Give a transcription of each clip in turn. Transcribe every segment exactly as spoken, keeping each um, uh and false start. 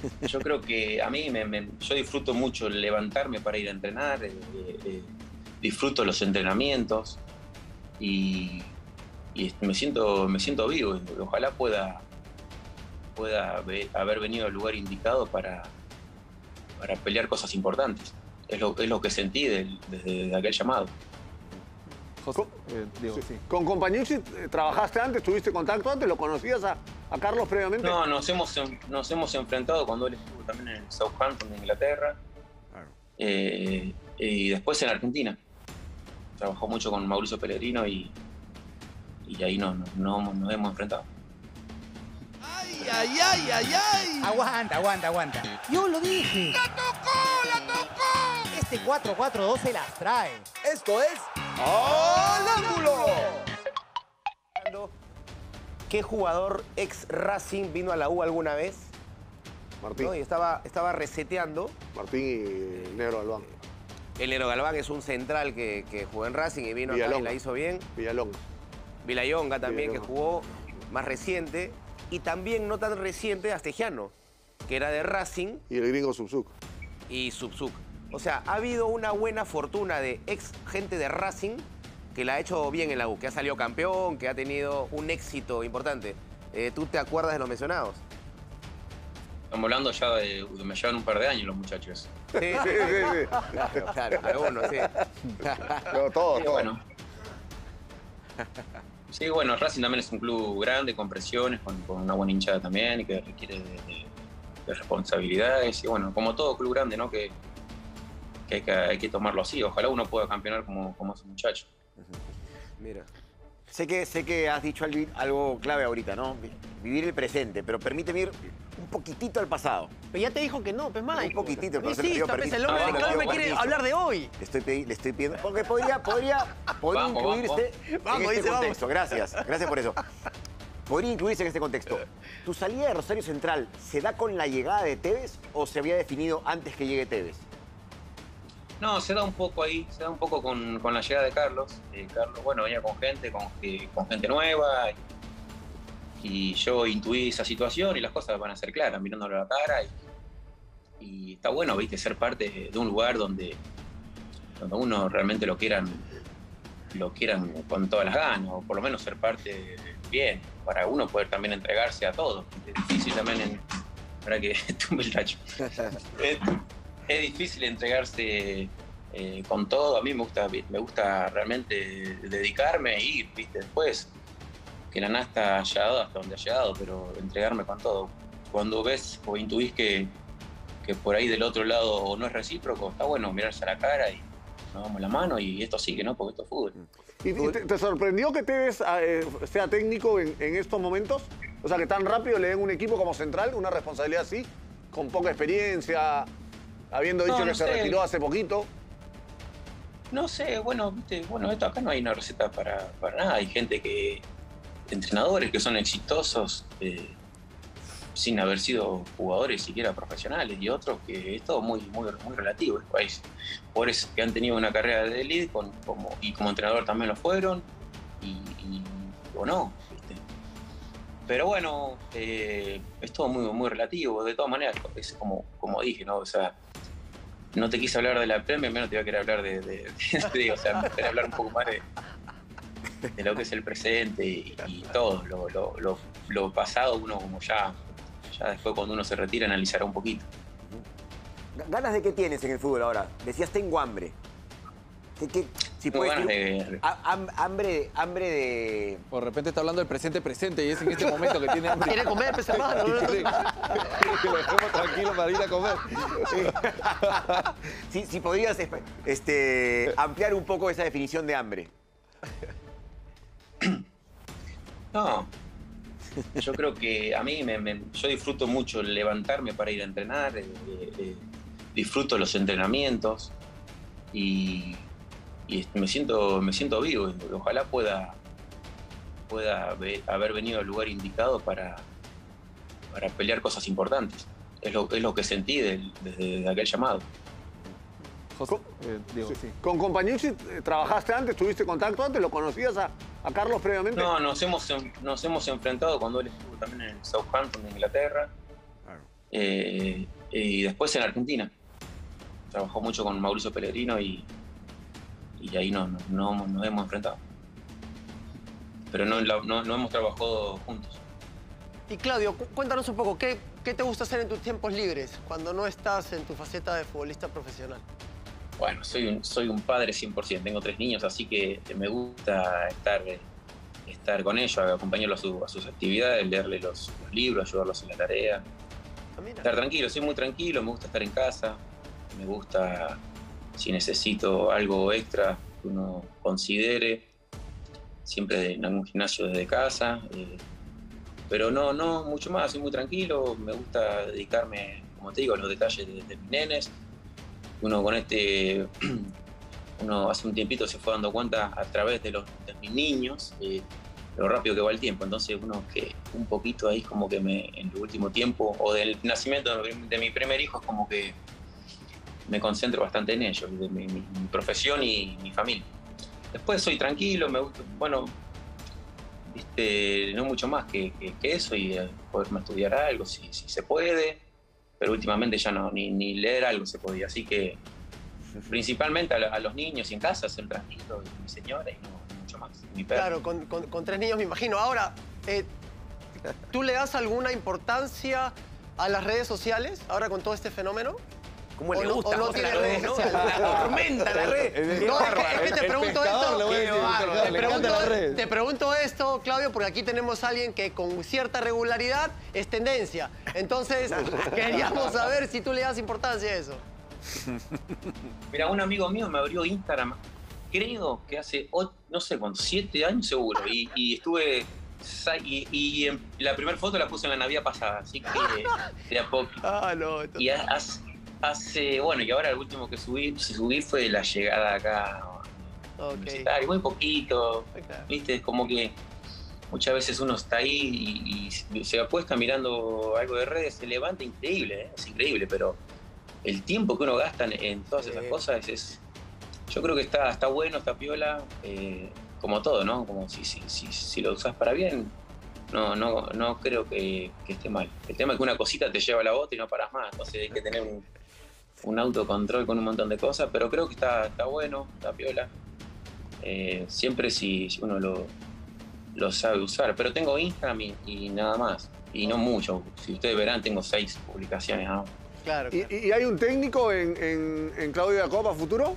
Yo creo que a mí, me, me, yo disfruto mucho levantarme para ir a entrenar, eh, eh, disfruto los entrenamientos y, y me, siento, me siento vivo. Ojalá pueda, pueda haber venido al lugar indicado para, para pelear cosas importantes. Es lo, es lo que sentí del, desde aquel llamado. José, eh, digo, sí. Sí. ¿Con Compañucci trabajaste antes? ¿Tuviste contacto antes? ¿Lo conocías a, a Carlos previamente? No, nos hemos, nos hemos enfrentado cuando él estuvo también en el Southampton, en Inglaterra. Claro. Eh, y después en Argentina. Trabajó mucho con Mauricio Pellegrino y, y ahí no, no, no, nos hemos enfrentado. ¡Ay, ay, ay, ay, ay! Aguanta, aguanta, aguanta. Yo lo dije. ¡La tocó, la tocó! Este cuatro cuatro dos se las trae. Esto es... ¡Al ángulo! ¿Qué jugador ex Racing vino a la U alguna vez? Martín. ¿No? Y estaba, estaba reseteando. Martín y el Negro Galván. El Negro Galván es un central que, que jugó en Racing y vino acá y la hizo bien. Villalonga. Villayonga también, Villalonga. Que jugó más reciente. Y también no tan reciente Astejano, que era de Racing. Y el gringo Subsuk. Y Subsuk. O sea, ha habido una buena fortuna de ex gente de Racing que la ha hecho bien en la U, que ha salido campeón, que ha tenido un éxito importante. Eh, ¿Tú te acuerdas de los mencionados? Estamos hablando ya de... Me llevan un par de años los muchachos. Sí, sí, sí. sí. Claro, claro, algunos, sí. Pero todo, sí, todo. Bueno. Sí, bueno, Racing también es un club grande, con presiones, con, con una buena hinchada también, y que requiere de, de, de responsabilidades. Y bueno, como todo club grande, ¿no? Que, que, hay, que hay que tomarlo así. Ojalá uno pueda campeonar como, como ese muchacho. Mira. Sé que, sé que has dicho algo clave ahorita, ¿no? Vivir el presente, pero permíteme ir un poquitito al pasado. Pero ya te dijo que no, pues, Mike. Un poquitito, pero pero se lo pido pues, el permiso. hombre Ah, de bueno, Carlos me pido quiere permiso. hablar de hoy. Le estoy, pedi- le estoy pidiendo, porque podría, podría, podría Vamos, incluirse vamos. Vamos, en este dice, vamos. contexto. Gracias, gracias por eso. Podría incluirse en este contexto. ¿Tu salida de Rosario Central se da con la llegada de Tevez o se había definido antes que llegue Tevez? No, se da un poco ahí, se da un poco con, con la llegada de Carlos. Eh, Carlos, bueno, venía con gente, con, eh, con gente nueva. Y, y yo intuí esa situación y las cosas van a ser claras, mirándolo a la cara. Y, y está bueno, viste, ser parte de un lugar donde, donde uno realmente lo quieran, lo quieran con todas las ganas, o por lo menos ser parte bien, para uno poder también entregarse a todo. Es difícil también en... Para que tumbe el tacho. es, es difícil entregarse eh, con todo. A mí me gusta, me gusta realmente dedicarme e ir, ¿viste? Después que la nasta haya llegado hasta donde ha llegado, pero entregarme con todo. Cuando ves o intuís que, que por ahí del otro lado no es recíproco, está bueno mirarse a la cara y nos damos la mano y esto sigue, ¿no? Porque esto es fútbol. ¿Y, y te, te sorprendió que Tevez eh, sea técnico en, en estos momentos? O sea, que tan rápido le den un equipo como Central, una responsabilidad así, con poca experiencia, habiendo dicho No, no que se sé. retiró hace poquito. No sé, bueno, viste, bueno, esto acá no hay una receta para, para nada. Hay gente que, entrenadores que son exitosos eh, sin haber sido jugadores siquiera profesionales, y otros que es todo muy, muy, muy relativo. Hay jugadores que han tenido una carrera de elite con, como, y como entrenador también lo fueron, y, y o no, ¿viste? Pero bueno, eh, es todo muy, muy relativo. De todas maneras, es como, como dije, ¿no? O sea, no te quise hablar de la Premier, menos te iba a querer hablar de, de, de, de o sea, me gustaría hablar un poco más de, de lo que es el presente y, y todo. Lo, lo, lo, lo pasado, uno como ya, ya después cuando uno se retira analizará un poquito. ¿Ganas de qué tienes en el fútbol ahora? Decías, tengo hambre. ¿Qué, qué, si Tengo puedes ganas decir, de... ha- ham- hambre, hambre de... Por repente está hablando del presente presente y es en este momento que tiene hambre. Quiere comer, pues, hermano. Quiere que lo dejemos tranquilo para ir a comer. si, si podrías este, ampliar un poco esa definición de hambre. No, yo creo que a mí, me, me, yo disfruto mucho levantarme para ir a entrenar, eh, eh, disfruto los entrenamientos y, y me, siento, me siento vivo. Ojalá pueda, pueda haber venido al lugar indicado para, para pelear cosas importantes. Es lo, es lo que sentí del, desde aquel llamado. José, eh, digo, sí. Sí. ¿Con Compañucci trabajaste antes? ¿Tuviste contacto antes? ¿Lo conocías a, a Carlos previamente? No, nos hemos, nos hemos enfrentado cuando él estuvo también en el Southampton, en Inglaterra. Eh, y después en Argentina. Trabajó mucho con Mauricio Pellegrino y, y ahí no, no, no nos hemos enfrentado. Pero no, no, no hemos trabajado juntos. Y Claudio, cu- cuéntanos un poco, ¿qué, ¿qué te gusta hacer en tus tiempos libres cuando no estás en tu faceta de futbolista profesional? Bueno, soy un, soy un padre cien por ciento, tengo tres niños, así que me gusta estar, estar con ellos, acompañarlos a, su- a sus actividades, leerles los, los libros, ayudarlos en la tarea. Ah, mira. Estar tranquilo, soy muy tranquilo, me gusta estar en casa, me gusta, si necesito algo extra que uno considere, siempre en algún gimnasio desde casa, eh, pero no, no mucho más, soy muy tranquilo, me gusta dedicarme, como te digo, a los detalles de, de mis nenes. Uno con este, uno hace un tiempito se fue dando cuenta a través de, los, de mis niños, eh, lo rápido que va el tiempo. Entonces uno que un poquito ahí como que me, en el último tiempo, o del nacimiento de, de mi primer hijo, es como que me concentro bastante en ellos, de mi, mi, mi profesión y mi familia. Después soy tranquilo, me gusta, bueno, viste, no mucho más que, que, que eso y eh, poderme estudiar algo si, si se puede, pero últimamente ya no, ni, ni leer algo se podía, así que principalmente a, a los niños y en casa ser tranquilo, y mi señora y no, no mucho más, mi perro. Claro, con, con- con tres niños me imagino. Ahora, eh, ¿tú le das alguna importancia a las redes sociales ahora con todo este fenómeno? ¿Cómo O le no- gusta o no José, tiene la red, redes ¿no? sociales. La tormenta, la red. Qué No, es que, bárbaro. es que te pregunto esto. Qué bárbaro. Te Le pregunto, encantan las redes. te pregunto esto, Claudio, porque aquí tenemos a alguien que con cierta regularidad es tendencia. Entonces, queríamos saber si tú le das importancia a eso. Mira, un amigo mío me abrió Instagram, creo que hace, ocho, no sé cuánto, siete años seguro, y, y estuve, sa- y, y en- la primera foto la puse en la Navidad pasada, así que de a poco. Ah, no. Y ha- hace, hace, bueno, y ahora el último que subí, subí fue la llegada acá, Ok. universitaria, muy poquito, Claro. viste, es como que muchas veces uno está ahí y, y se apuesta mirando algo de redes, se levanta increíble, ¿eh? Es increíble, pero el tiempo que uno gasta en, en todas esas Sí. cosas es, es- yo creo que está, está bueno, está piola, eh, como todo, ¿no? Como si, si, si, si lo usás para bien, no, no, no creo que, que esté mal. El tema es que una cosita te lleva a la otra y no paras más, entonces hay que tener un, un autocontrol con un montón de cosas, pero creo que está, está bueno, está piola. Eh, siempre si, si uno lo, lo sabe usar, pero tengo Instagram y, y nada más, y no mucho. Si ustedes verán, tengo seis publicaciones ahora. Claro, ¿Y, claro. y- y hay un técnico en, en, en Claudio Jacob a futuro?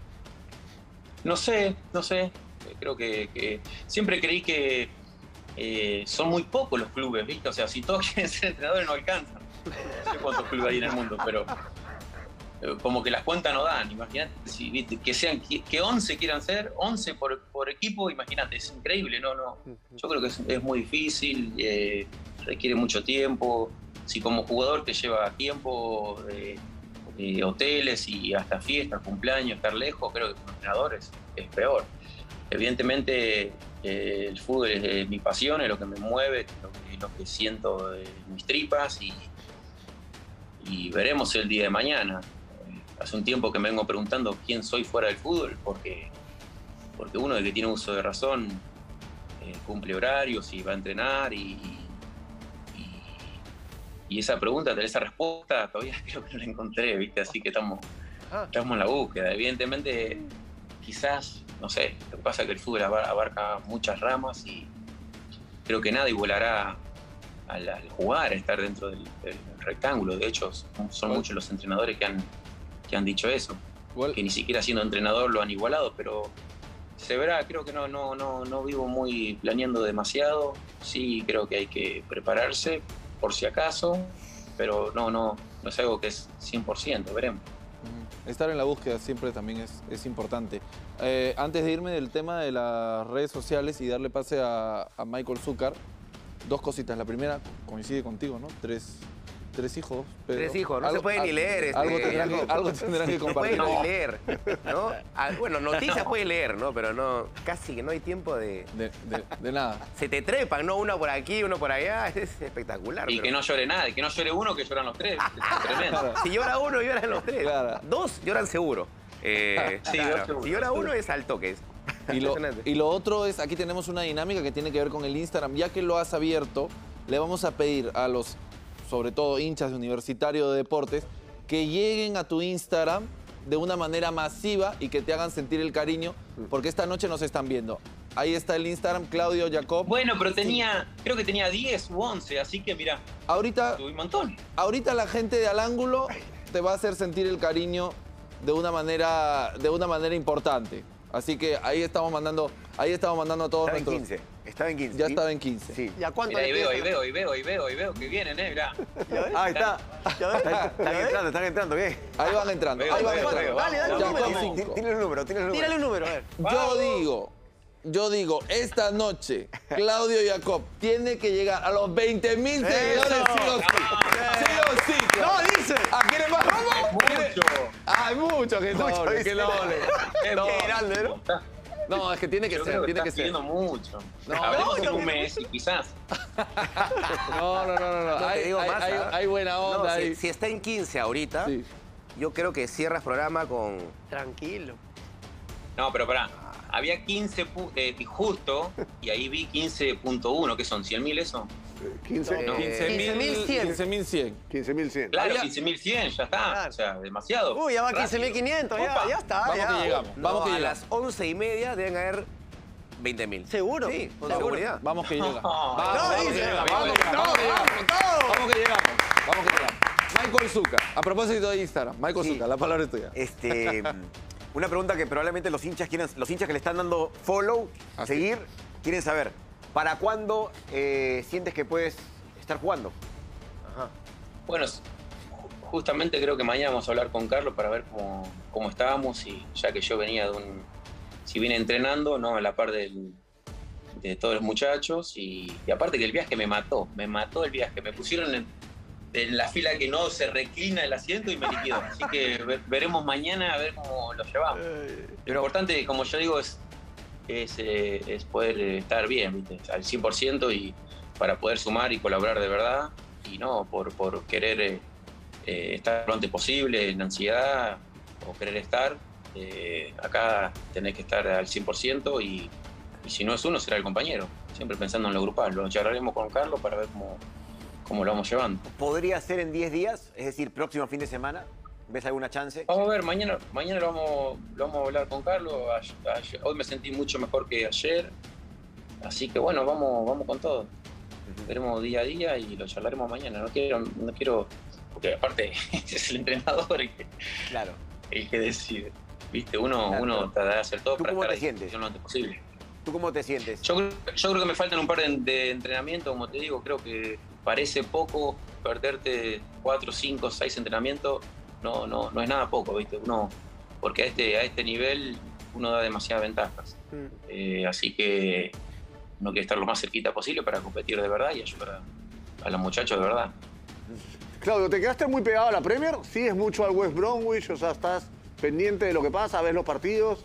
No sé, no sé. Creo que, que siempre creí que eh, son muy pocos los clubes, ¿viste? O sea, si todos quieren ser entrenadores no alcanzan. No sé cuántos clubes hay en el mundo, pero eh, como que las cuentas no dan. Imagínate si, ¿viste? Que sean que, que once quieran ser, once por, por equipo, imagínate, es increíble, no, no. Yo creo que es, es muy difícil, eh, requiere mucho tiempo. Si como jugador te lleva tiempo, eh, eh, hoteles y hasta fiestas, cumpleaños, estar lejos, creo que como entrenador es, es peor. Evidentemente eh, el fútbol es eh, mi pasión, es lo que me mueve, es lo que, lo que siento en mis tripas y, y veremos el día de mañana. Eh, hace un tiempo que me vengo preguntando quién soy fuera del fútbol, porque, porque uno de que tiene uso de razón eh, cumple horarios y va a entrenar y, y, y esa pregunta, esa respuesta todavía creo que no la encontré, ¿viste? Así que estamos, Ah. estamos en la búsqueda. Evidentemente, quizás, no sé, lo que pasa es que el fútbol abar- abarca muchas ramas y creo que nadie volará al, al jugar, a estar dentro del, del rectángulo. De hecho, son, son muchos los entrenadores que han, que han dicho eso, Igual, que ni siquiera siendo entrenador lo han igualado, pero se verá. Creo que no, no, no, no vivo muy planeando demasiado. Sí, creo que hay que prepararse por si acaso, pero no, no, no es algo que es cien por ciento, veremos. mm, estar en la búsqueda siempre también es, es importante. Eh, antes de irme del tema de las redes sociales y darle pase a, a Michael Zúcar, dos cositas. La primera coincide contigo, ¿no? Tres, tres hijos. Pedro. Tres hijos, no se puede ni leer. Este, Algo tendrán que, algo tendrán que No puede compartir. ni leer, ¿no? Ah, bueno, noticias puede leer, ¿no? Pero no, casi que no hay tiempo de... De, de- de nada. Se te trepan, ¿no? Uno por aquí, uno por allá. Es espectacular. Y pero- que no llore nadie, que no llore uno, que lloran los tres. Es tremendo. Claro. Si llora uno, lloran los tres. Claro. Dos lloran seguro. Eh, Sí, claro. dos seguro. Si llora uno es al toque. Y lo, Impresionante. y lo otro es, aquí tenemos una dinámica que tiene que ver con el Instagram. Ya que lo has abierto, le vamos a pedir a los sobre todo hinchas de Universitario de Deportes, que lleguen a tu Instagram de una manera masiva y que te hagan sentir el cariño, porque esta noche nos están viendo. Ahí está el Instagram, Claudio Jacob. Bueno, pero tenía, creo que tenía diez u once, así que mira, Ahorita, tuve un montón. ahorita la gente de Al Ángulo te va a hacer sentir el cariño de una manera, de una manera importante. Así que ahí estamos mandando, ahí estamos mandando a todos Estaba en nuestros... quince. Estaba en quince. Ya ¿sí? estaba en quince. Sí. ¿Y a cuánto Mira, le ahí veo, pides ahí a- veo, ahí veo, ahí veo, ahí veo que vienen, eh, mirá. Ah, está. ¿Ya ves? Están entrando, están entrando, ¿qué? Ahí van entrando, Veo, ahí van veo, entrando. veo, Dale, dale un Jacob número. cinco. Tiene el número, tiene el número. Tírale un número, a ver. Yo digo, yo digo, esta noche Claudio Jacob tiene que llegar a los veinte mil seguidores sí o sí. Sí o sí, ¡No, Claudio. dice! ¿A quién más? ¿Cómo? Mucho. Hay mucho que Mucho, doble, dice. que doble. No, Qué grande, ¿no? no, es que tiene que Yo ser, creo que tiene que estás ser. pidiendo mucho. No, Hablemos no, en no, un no. mes y quizás. No, no, no, no. no. No, te Hay, digo hay- más, hay- ¿ah? hay buena No, onda si, ahí. si está en quince ahorita, Sí. yo creo que cierras programa con... Tranquilo. No, pero pará. Había quince pu- eh, y justo, y ahí vi quince punto uno, que son cien mil eso. quince, No. quince mil cien. quince mil cien. quince mil cien. Claro, Había- quince mil cien, ya está. Claro. O sea, demasiado. Uy, ya va Rápido. quince mil quinientos, ya, Opa. ya está. Vamos ya. que llegamos. No, Vamos que a llegamos. las once y media deben haber veinte mil. ¿Seguro? Sí, con ¿Seguro? seguridad. Vamos que llega. No, Vamos, no, vamos que dice, llega. vamos, Vamos que vamos, llegamos. Vamos que llegamos. Vamos que llegamos. Michael Zucca, a propósito de Instagram. Michael Sí. Zucca, la palabra es tuya. Este, una pregunta que probablemente los hinchas quieren, los hinchas que le están dando follow, Así. seguir, quieren saber. ¿Para cuándo eh, sientes que puedes estar jugando? Ajá. Bueno, ju- justamente creo que mañana vamos a hablar con Carlos para ver cómo, cómo estábamos, y ya que yo venía de un... Si vine entrenando, ¿no? A la par del, de todos los muchachos, y, y aparte que el viaje me mató, me mató el viaje. Me pusieron en, en la fila que no se reclina el asiento y me liquidó. Así que ve- veremos mañana a ver cómo lo llevamos. Lo importante, como yo digo, es, es, eh, es poder eh, estar bien, ¿viste? Al cien por ciento, y para poder sumar y colaborar de verdad, y no por, por querer eh, eh, estar lo antes posible, en ansiedad, o querer estar. Eh, acá tenés que estar al cien por ciento, y, y si no es uno, será el compañero. Siempre pensando en lo grupal. Lo charlaremos con Carlos para ver cómo, cómo lo vamos llevando. ¿Podría ser en diez días? Es decir, próximo fin de semana. ¿Ves alguna chance? Vamos a ver, mañana, mañana lo, vamos, lo vamos a hablar con Carlos. Ay- ayer- hoy me sentí mucho mejor que ayer. Así que bueno, vamos, vamos con todo. Veremos día a día y lo charlaremos mañana. No quiero, no quiero, porque aparte es el entrenador el que, Claro. el que decide. Viste, uno, Claro. uno trata de hacer todo ¿Tú para cómo estar te a sientes? disposición lo antes posible. ¿Tú cómo te sientes? Yo, creo- yo creo que me faltan un par de, de entrenamientos, como te digo. Creo que parece poco perderte cuatro, cinco, seis entrenamientos. No, no, no es nada poco, ¿viste? Uno, porque a este, a este nivel uno da demasiadas ventajas. Mm. Eh, así que uno quiere estar lo más cerquita posible para competir de verdad y ayudar a, a los muchachos de verdad. Claudio, ¿te quedaste muy pegado a la Premier? ¿Sigues mucho al West Bromwich? O sea, ¿estás pendiente de lo que pasa? ¿Ves los partidos?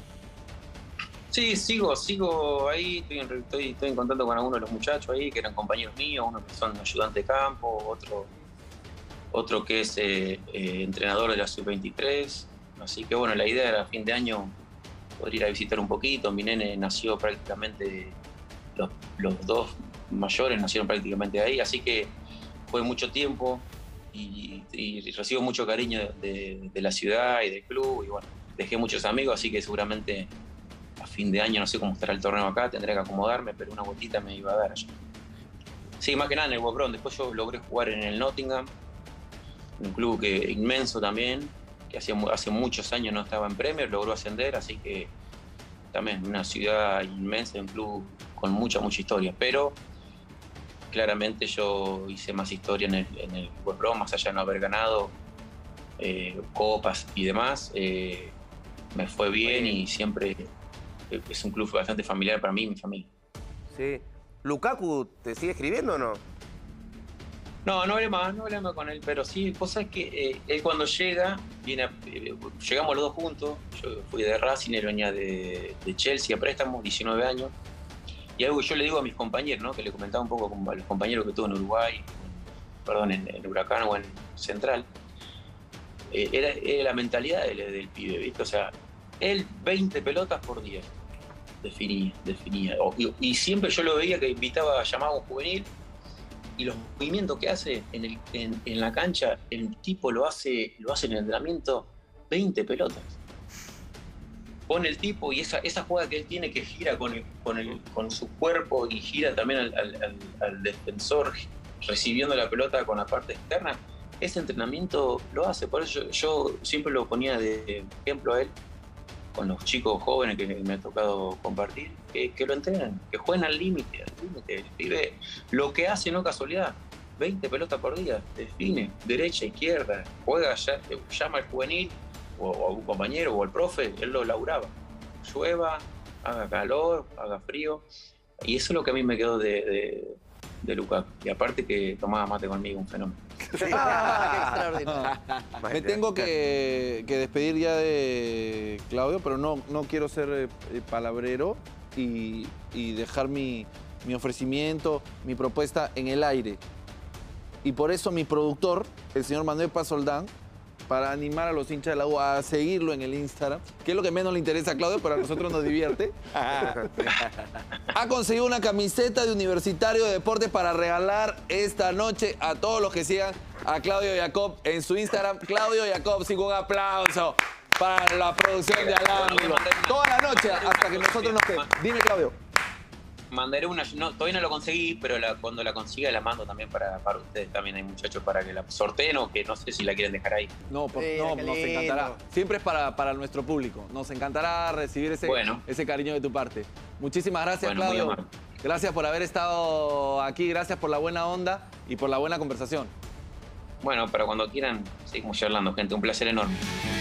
Sí, sigo, sigo ahí, estoy en, estoy, estoy en contacto con algunos de los muchachos ahí, que eran compañeros míos, uno que son ayudante de campo, otro, otro que es eh, eh, entrenador de la sub veintitrés. Así que bueno, la idea era a fin de año poder ir a visitar un poquito. Mi nene nació prácticamente, los, los dos mayores nacieron prácticamente ahí, así que fue mucho tiempo y, y recibo mucho cariño de, de- de la ciudad y del club, y bueno, dejé muchos amigos, así que seguramente a fin de año, no sé cómo estará el torneo acá, tendré que acomodarme, pero una vueltita me iba a dar allá. Sí, más que nada en el West Brom. Después yo logré jugar en el Nottingham, un club que, inmenso también, que hace, mu- hace muchos años no estaba en Premier, logró ascender, así que también una ciudad inmensa, un club con mucha, mucha historia. Pero claramente yo hice más historia en el, en el West Brom, más allá de no haber ganado eh, copas y demás. eh, me fue bien y siempre eh, es un club bastante familiar para mí y mi familia. Sí. ¿Lukaku te sigue escribiendo o no? No, no hablé más, no hablé más con él, pero sí, vos sabés que eh, él cuando llega, viene a- eh, llegamos los dos juntos. Yo fui de Racing, él venía de, de Chelsea a préstamo, diecinueve años. Y algo que yo le digo a mis compañeros, ¿no? Que le comentaba un poco como a los compañeros que tuve en Uruguay, en- perdón, en, en Huracán o en Central, eh, era, era la mentalidad del, del pibe, ¿viste? O sea, él veinte pelotas por día definía, definía. O- y, y siempre yo lo veía que invitaba, llamaba a un juvenil, y los movimientos que hace en, el, en, en la cancha, el tipo lo hace, lo hace en el entrenamiento veinte pelotas. Pone el tipo y esa, esa jugada que él tiene que gira con, el, con, el, con su cuerpo y gira también al, al, al, al defensor recibiendo la pelota con la parte externa, ese entrenamiento lo hace. Por eso yo, yo siempre lo ponía de ejemplo a él con los chicos jóvenes que me ha tocado compartir, que, que lo entrenan, que jueguen al límite, al límite. El pibe, lo que hace no casualidad, veinte pelotas por día, define, derecha, izquierda, juega, ya, llama al juvenil, o, o a un compañero, o al profe, él lo laburaba. Llueva, haga calor, haga frío, y eso es lo que a mí me quedó de, de, de Lukaku. Y aparte que tomaba mate conmigo, un fenómeno. Ah, qué extraordinario. Me tengo que, que despedir ya de Claudio, pero no, no quiero ser eh, palabrero y, y dejar mi, mi ofrecimiento, mi propuesta en el aire. Y por eso mi productor, el señor Manuel Pazoldán, para animar a los hinchas de la U a seguirlo en el Instagram, que es lo que menos le interesa a Claudio, pero a nosotros nos divierte, ha conseguido una camiseta de Universitario de Deportes para regalar esta noche a todos los que sigan a Claudio Yacob en su Instagram. Claudio Yacob, sí, un aplauso para la producción de Al Ángulo. Toda la noche hasta que nosotros nos quedemos. Dime, Claudio. Mandaré una, no, todavía no lo conseguí, pero la, cuando la consiga la mando también para, para ustedes. También hay muchachos para que la sorteen o que no sé si la quieren dejar ahí. No, por, Sí, no qué nos lindo. encantará. Siempre es para, para nuestro público. Nos encantará recibir ese, Bueno. ese cariño de tu parte. Muchísimas gracias, Bueno, muy Claudio. amable. Gracias por haber estado aquí, gracias por la buena onda y por la buena conversación. Bueno, para cuando quieran, seguimos charlando, gente. Un placer enorme.